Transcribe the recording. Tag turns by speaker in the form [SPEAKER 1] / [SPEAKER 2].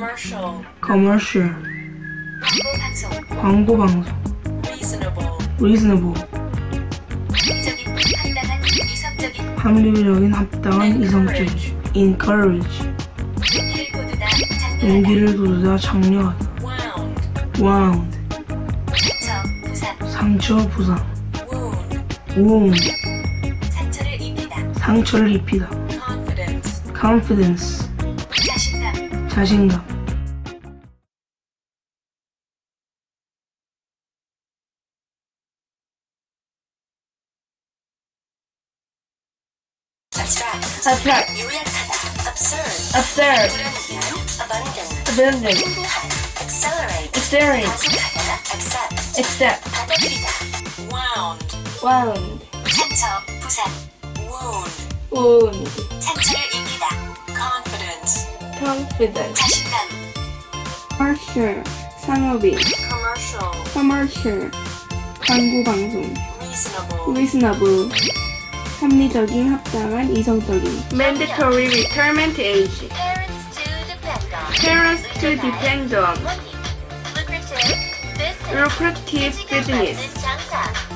[SPEAKER 1] commercial 광고 방송 reasonable 합리적인 합당한 이성적인 encourage 용기를 돋우다 장려하다 wound 상처 부상 wound 상처를 입히다 confidence 자신감 abstract
[SPEAKER 2] 요약하다
[SPEAKER 1] absurd abundant accelerate accept
[SPEAKER 2] 받아들이다
[SPEAKER 1] wound
[SPEAKER 2] 상처 부상
[SPEAKER 1] wound
[SPEAKER 2] 상처를 입히다 confidence 자신감
[SPEAKER 1] commercial 상업이 commercial 광고 방송 reasonable 합리적인 합당한 이성적인 mandatory retirement age parents to depend on lucrative business